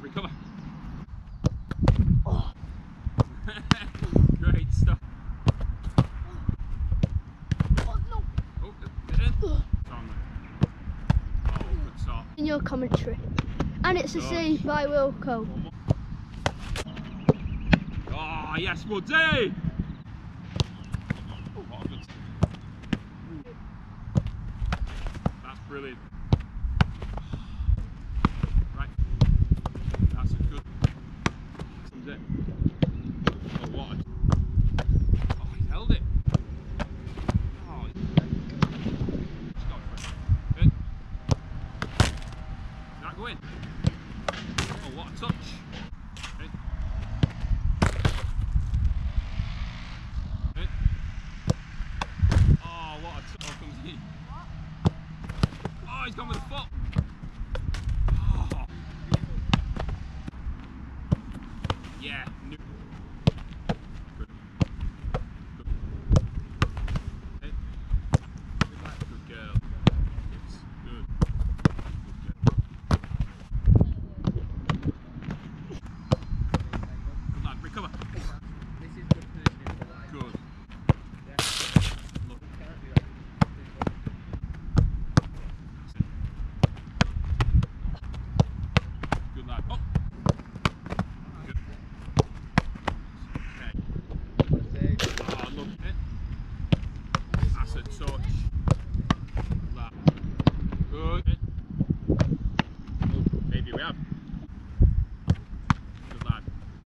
Recover. Oh. Great stuff. Oh, no. Oh, get in. Oh, good start. In your commentary. And it's a C by Wilco. Oh, yes, Woodsy! What a good. That's brilliant. Right. That's a good. That's it. Oh, what a. Oh, he held it. Oh, he's got it. Good. Is that going? Oh, what a touch. Okay. Okay. Oh, what a touch. Oh, comes he. Oh, he's gone with the foot.